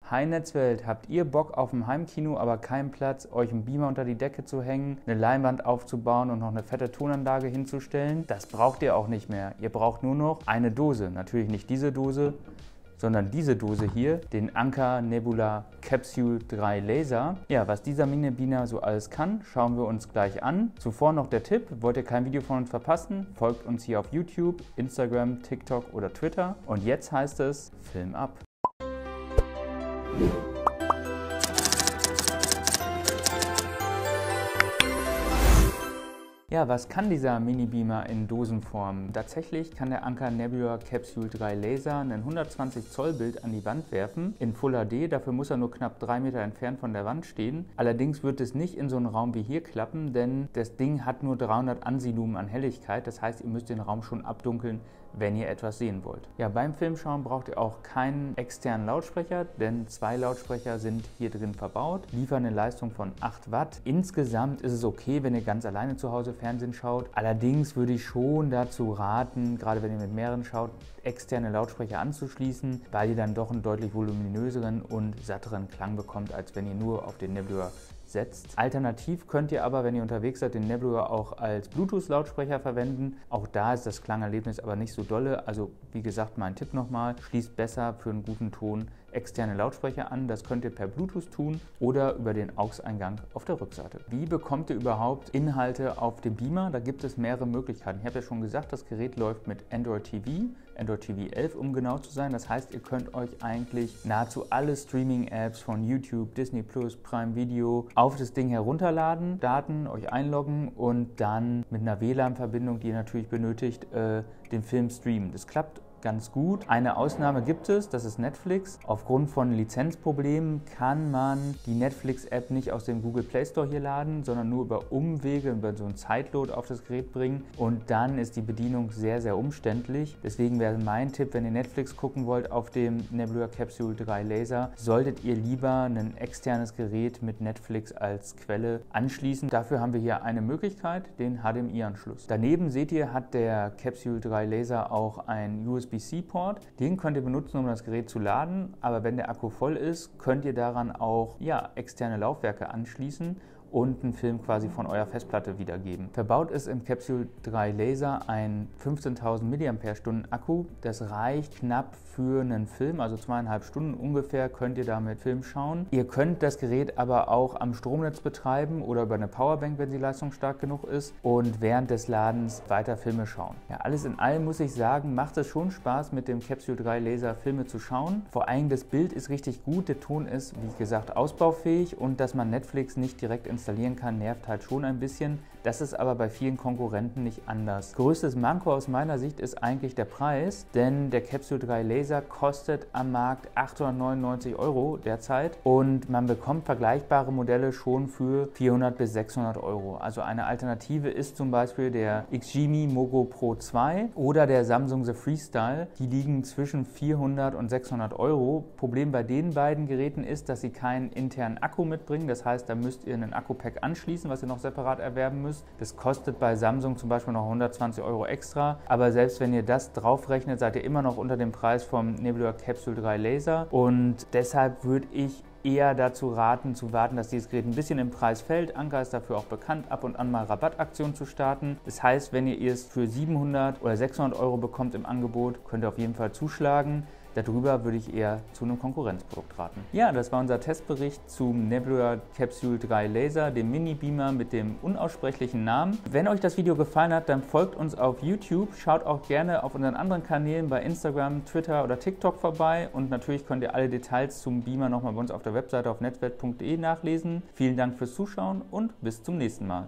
Hi Netzwelt, habt ihr Bock auf ein Heimkino, aber keinen Platz, euch einen Beamer unter die Decke zu hängen, eine Leinwand aufzubauen und noch eine fette Tonanlage hinzustellen? Das braucht ihr auch nicht mehr. Ihr braucht nur noch eine Dose. Natürlich nicht diese Dose, sondern diese Dose hier, den Anker Nebula Capsule 3 Laser. Ja, was dieser Mini-Beamer so alles kann, schauen wir uns gleich an. Zuvor noch der Tipp, wollt ihr kein Video von uns verpassen, folgt uns hier auf YouTube, Instagram, TikTok oder Twitter. Und jetzt heißt es, Film ab! Ja, was kann dieser Mini-Beamer in Dosenform? Tatsächlich kann der Anker Nebula Capsule 3 Laser ein 120 Zoll Bild an die Wand werfen in Full HD. Dafür muss er nur knapp 3 Meter entfernt von der Wand stehen. Allerdings wird es nicht in so einen Raum wie hier klappen, denn das Ding hat nur 300 ANSI-Lumen an Helligkeit. Das heißt, ihr müsst den Raum schon abdunkeln, wenn ihr etwas sehen wollt. Ja, beim Filmschauen braucht ihr auch keinen externen Lautsprecher, denn 2 Lautsprecher sind hier drin verbaut, liefern eine Leistung von 8 Watt. Insgesamt ist es okay, wenn ihr ganz alleine zu Hause Fernsehen schaut. Allerdings würde ich schon dazu raten, gerade wenn ihr mit mehreren schaut, externe Lautsprecher anzuschließen, weil ihr dann doch einen deutlich voluminöseren und satteren Klang bekommt, als wenn ihr nur auf den Nebula setzt. Alternativ könnt ihr aber, wenn ihr unterwegs seid, den Nebula auch als Bluetooth-Lautsprecher verwenden. Auch da ist das Klangerlebnis aber nicht so dolle. Also wie gesagt, mein Tipp nochmal, schließt besser für einen guten Ton externe Lautsprecher an. Das könnt ihr per Bluetooth tun oder über den AUX-Eingang auf der Rückseite. Wie bekommt ihr überhaupt Inhalte auf dem Beamer? Da gibt es mehrere Möglichkeiten. Ich habe ja schon gesagt, das Gerät läuft mit Android TV 11, um genau zu sein. Das heißt, ihr könnt euch eigentlich nahezu alle Streaming-Apps von YouTube, Disney+, Prime Video auf das Ding herunterladen, Daten, euch einloggen und dann mit einer WLAN-Verbindung, die ihr natürlich benötigt, den Film streamen. Das klappt ganz gut. Eine Ausnahme gibt es, das ist Netflix. Aufgrund von Lizenzproblemen kann man die Netflix-App nicht aus dem Google Play Store hier laden, sondern nur über Umwege, über so ein Sideload auf das Gerät bringen und dann ist die Bedienung sehr, sehr umständlich. Deswegen wäre mein Tipp, wenn ihr Netflix gucken wollt auf dem Nebula Capsule 3 Laser, solltet ihr lieber ein externes Gerät mit Netflix als Quelle anschließen. Dafür haben wir hier eine Möglichkeit, den HDMI-Anschluss. Daneben seht ihr, hat der Capsule 3 Laser auch ein USB-C-Port. Den könnt ihr benutzen, um das Gerät zu laden, aber wenn der Akku voll ist, könnt ihr daran auch externe Laufwerke anschließen und einen Film quasi von eurer Festplatte wiedergeben. Verbaut ist im Capsule 3 Laser ein 15.000 mAh Akku. Das reicht knapp für einen Film, also 2,5 Stunden ungefähr könnt ihr damit Film schauen. Ihr könnt das Gerät aber auch am Stromnetz betreiben oder über eine Powerbank, wenn sie leistungsstark genug ist und während des Ladens weiter Filme schauen. Ja, alles in allem muss ich sagen, macht es schon Spaß mit dem Capsule 3 Laser Filme zu schauen. Vor allem das Bild ist richtig gut, der Ton ist, wie gesagt, ausbaufähig und dass man Netflix nicht direkt installieren kann, nervt halt schon ein bisschen. Das ist aber bei vielen Konkurrenten nicht anders. Größtes Manko aus meiner Sicht ist eigentlich der Preis, denn der Capsule 3 Laser kostet am Markt 899 € derzeit und man bekommt vergleichbare Modelle schon für 400 bis 600 €. Also eine Alternative ist zum Beispiel der Xgimi Mogo Pro 2 oder der Samsung The Freestyle. Die liegen zwischen 400 und 600 €. Problem bei den beiden Geräten ist, dass sie keinen internen Akku mitbringen. Das heißt, da müsst ihr einen Akku-Pack anschließen, was ihr noch separat erwerben müsst. Das kostet bei Samsung zum Beispiel noch 120 € extra. Aber selbst wenn ihr das draufrechnet, seid ihr immer noch unter dem Preis vom Nebula Capsule 3 Laser. Und deshalb würde ich eher dazu raten, zu warten, dass dieses Gerät ein bisschen im Preis fällt. Anker ist dafür auch bekannt, ab und an mal Rabattaktionen zu starten. Das heißt, wenn ihr es für 700 oder 600 € bekommt im Angebot, könnt ihr auf jeden Fall zuschlagen. Darüber würde ich eher zu einem Konkurrenzprodukt raten. Ja, das war unser Testbericht zum Nebula Capsule 3 Laser, dem Mini-Beamer mit dem unaussprechlichen Namen. Wenn euch das Video gefallen hat, dann folgt uns auf YouTube. Schaut auch gerne auf unseren anderen Kanälen bei Instagram, Twitter oder TikTok vorbei. Und natürlich könnt ihr alle Details zum Beamer nochmal bei uns auf der Webseite auf netzwelt.de nachlesen. Vielen Dank fürs Zuschauen und bis zum nächsten Mal.